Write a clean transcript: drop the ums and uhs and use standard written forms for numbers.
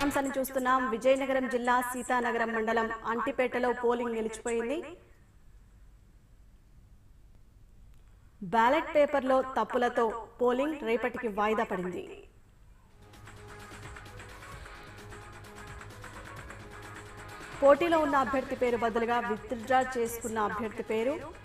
అంశాన్ని చూస్తున్నాం. విజయనగరం జిల్లా సీతానగరం మండలం అంటిపేటలో పోలింగ్ నిలిచిపోయింది. బ్యాలెట్ పేపర్లో తప్పులతో పోలింగ్ రేపటికి వాయిదా పడింది. పోటీలో ఉన్న అభ్యర్థి పేరు బదులుగా విత్డ్రా చేసుకున్న అభ్యర్థి పేరు